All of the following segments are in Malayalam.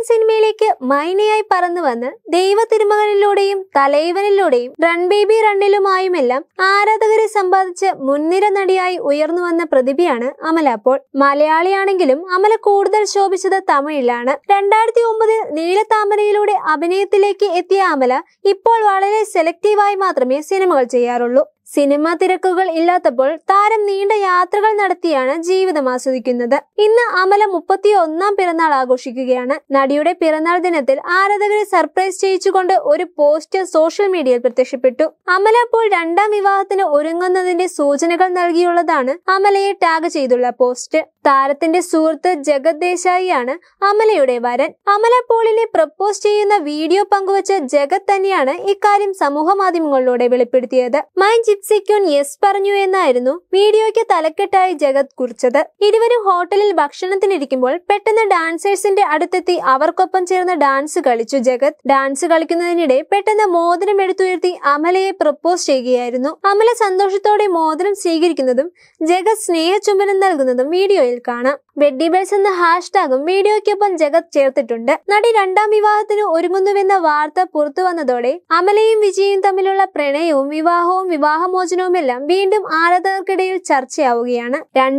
സിനിമയിലേക്ക് മൈനയായി പറന്നു വന്ന് ദൈവ തിരുമകനിലൂടെയും തലൈവനിലൂടെയും റൺ ബേബി റണ്ണിലുമായുമെല്ലാം ആരാധകരെ സമ്പാദിച്ച് മുൻനിര നടിയായി ഉയർന്നു വന്ന പ്രതിഭയാണ് അമല പോൾ. മലയാളിയാണെങ്കിലും അമല കൂടുതൽ ശോഭിച്ചത് തമിഴിലാണ്. 2009 നീലത്താമരയിലൂടെ അഭിനയത്തിലേക്ക് എത്തിയ അമല ഇപ്പോൾ വളരെ സെലക്റ്റീവായി മാത്രമേ സിനിമകൾ ചെയ്യാറുള്ളൂ. സിനിമാ തിരക്കുകൾ ഇല്ലാത്തപ്പോൾ താരം നീണ്ട യാത്രകൾ നടത്തിയാണ് ജീവിതം ആസ്വദിക്കുന്നത്. ഇന്ന് അമല 31ാം പിറന്നാൾ ആഘോഷിക്കുകയാണ്. നടിയുടെ പിറന്നാൾ ദിനത്തിൽ ആരാധകരെ സർപ്രൈസ് ചെയ്യിച്ചുകൊണ്ട് ഒരു പോസ്റ്റ് സോഷ്യൽ മീഡിയയിൽ പ്രത്യക്ഷപ്പെട്ടു. അമല പോൾ 2ാം വിവാഹത്തിന് ഒരുങ്ങുന്നതിന്റെ സൂചനകൾ നൽകിയുള്ളതാണ് അമലയെ ടാഗ് ചെയ്തുള്ള പോസ്റ്റ്. താരത്തിന്റെ സുഹൃത്ത് ജഗത് ദേശായിയാണ് അമലയുടെ വരൻ. അമല പോളിനെ പ്രപ്പോസ് ചെയ്യുന്ന വീഡിയോ പങ്കുവച്ച ജഗത് തന്നെയാണ് ഇക്കാര്യം സമൂഹ മാധ്യമങ്ങളിലൂടെ വെളിപ്പെടുത്തിയത്. മൈ ജിപ്സിക്യൂൻ യെസ് പറഞ്ഞു എന്നായിരുന്നു വീഡിയോയ്ക്ക് തലക്കെട്ടായി ജഗത് കുറിച്ചത്. ഇരുവരും ഹോട്ടലിൽ ഭക്ഷണത്തിനിരിക്കുമ്പോൾ പെട്ടെന്ന് ഡാൻസേഴ്സിന്റെ അടുത്തെത്തി അവർക്കൊപ്പം ചേർന്ന് ഡാൻസ് കളിച്ചു ജഗത്. ഡാൻസ് കളിക്കുന്നതിനിടെ പെട്ടെന്ന് മോതിരം എടുത്തുയർത്തി അമലയെ പ്രപ്പോസ് ചെയ്യുകയായിരുന്നു. അമല സന്തോഷത്തോടെ മോതിരം സ്വീകരിക്കുന്നതും ജഗത് സ്നേഹചുംബനം നൽകുന്നതും വീഡിയോയിൽ കാണാം. വെഡ്ഡിബേഴ്സ് എന്ന ഹാഷ്ടാഗും വീഡിയോയ്ക്കൊപ്പം ജഗത് ചേർത്തിട്ടുണ്ട്. നടി 2ാം വിവാഹത്തിന് ഒരുങ്ങുന്നുവെന്ന വാർത്ത പുറത്തു വന്നതോടെ അമലയും വിജയും തമ്മിലുള്ള പ്രണയവും വിവാഹവും വിവാഹമോചനവുമെല്ലാം വീണ്ടും ആരാധകർക്കിടയിൽ ചർച്ചയാവുകയാണ്.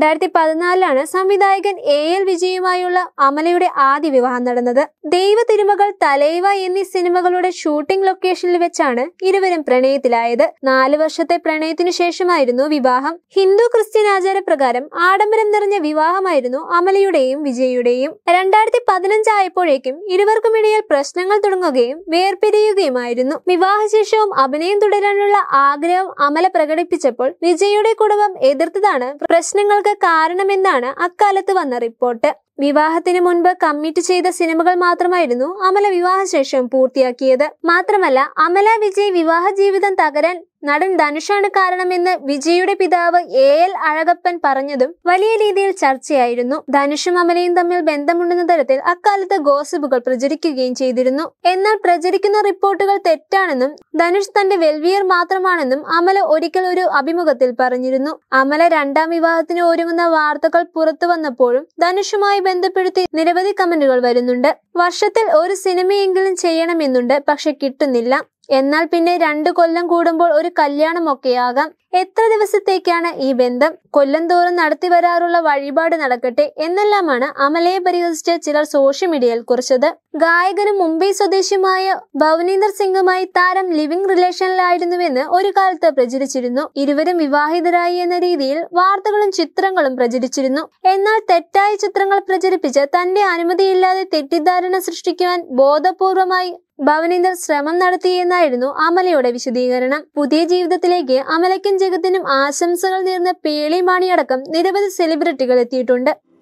2014 സംവിധായകൻ AL വിജയുമായുള്ള അമലയുടെ ആദ്യ വിവാഹം നടന്നത്. ദൈവ തിരുമകൾ, തലൈവ എന്നീ സിനിമകളുടെ ഷൂട്ടിംഗ് ലൊക്കേഷനിൽ വെച്ചാണ് ഇരുവരും പ്രണയത്തിലായത്. 4 വർഷത്തെ പ്രണയത്തിനു ശേഷമായിരുന്നു വിവാഹം. ഹിന്ദു ക്രിസ്ത്യൻ ആചാരപ്രകാരം ആഡംബരം നിറഞ്ഞ വിവാഹമായിരുന്നു അമലയുടെയും വിജയുടെയും. 2015 ആയപ്പോഴേക്കും ഇരുവർക്കുമിടയിൽ പ്രശ്നങ്ങൾ തുടങ്ങുകയും വേർപിരിയുകയുമായിരുന്നു. വിവാഹശേഷവും അഭിനയം തുടരാനുള്ള ആഗ്രഹം അമല പ്രകടിപ്പിച്ചപ്പോൾ വിജയുടെ കുടുംബം എതിർത്തതാണ് പ്രശ്നങ്ങൾക്ക് കാരണമെന്നാണ് അക്കാലത്ത് വന്ന റിപ്പോർട്ട്. വിവാഹത്തിന് മുൻപ് കമ്മിറ്റ് ചെയ്ത സിനിമകൾ മാത്രമായിരുന്നു അമല വിവാഹശേഷം പൂർത്തിയാക്കിയത്. മാത്രമല്ല അമല വിജയ് വിവാഹ ജീവിതം തകരാൻ നടൻ ധനുഷാണ് കാരണമെന്ന് വിജയുടെ പിതാവ് AL അഴകപ്പൻ പറഞ്ഞതും വലിയ രീതിയിൽ ചർച്ചയായിരുന്നു. ധനുഷും അമലയും തമ്മിൽ ബന്ധമുണ്ടെന്ന തരത്തിൽ അക്കാലത്ത് ഗോസിപ്പുകൾ പ്രചരിക്കുകയും ചെയ്തിരുന്നു. എന്നാൽ പ്രചരിക്കുന്ന റിപ്പോർട്ടുകൾ തെറ്റാണെന്നും ധനുഷ് തന്റെ വെൽവിയർ മാത്രമാണെന്നും അമല ഒരിക്കൽ ഒരു അഭിമുഖത്തിൽ പറഞ്ഞിരുന്നു. അമല 2ാം വിവാഹത്തിന് ഒരുങ്ങുന്ന വാർത്തകൾ പുറത്തു വന്നപ്പോഴും ധനുഷുമായി ബന്ധപ്പെടുത്തി നിരവധി കമന്റുകൾ വരുന്നുണ്ട്. വർഷത്തിൽ ഒരു സിനിമയെങ്കിലും ചെയ്യണമെന്നുണ്ട്, പക്ഷെ കിട്ടുന്നില്ല. എന്നാൽ പിന്നെ 2 കൊല്ലം കൂടുമ്പോൾ ഒരു കല്യാണമൊക്കെയാകാം. എത്ര ദിവസത്തേക്കാണ് ഈ ബന്ധം? കൊല്ലം തോറും നടത്തി വരാറുള്ള വഴിപാട് നടക്കട്ടെ എന്നെല്ലാമാണ് അമലയെ പരിഹസിച്ച് ചിലർ സോഷ്യൽ മീഡിയയിൽ കുറിച്ചത്. ഗായകനും മുംബൈ സ്വദേശിയുമായ ഭവനീന്ദർ സിംഗുമായി താരം ലിവിംഗ് റിലേഷനിലായിരുന്നുവെന്ന് ഒരു കാലത്ത് പ്രചരിച്ചിരുന്നു. ഇരുവരും വിവാഹിതരായി എന്ന രീതിയിൽ വാർത്തകളും ചിത്രങ്ങളും പ്രചരിച്ചിരുന്നു. എന്നാൽ തെറ്റായ ചിത്രങ്ങൾ പ്രചരിപ്പിച്ച് തന്റെ അനുമതിയില്ലാതെ തെറ്റിദ്ധാരണ സൃഷ്ടിക്കുവാൻ ബോധപൂർവമായി ഭവനീന്ദർ ശ്രമം നടത്തിയെന്നായിരുന്നു അമലയുടെ വിശദീകരണം. പുതിയ ജീവിതത്തിലേക്ക് അമലയ്ക്കും ജഗത്തിനും ആശംസകൾ നേർന്ന പേളി മാണിയടക്കം നിരവധി സെലിബ്രിറ്റികൾ എത്തിയിട്ടുണ്ട്.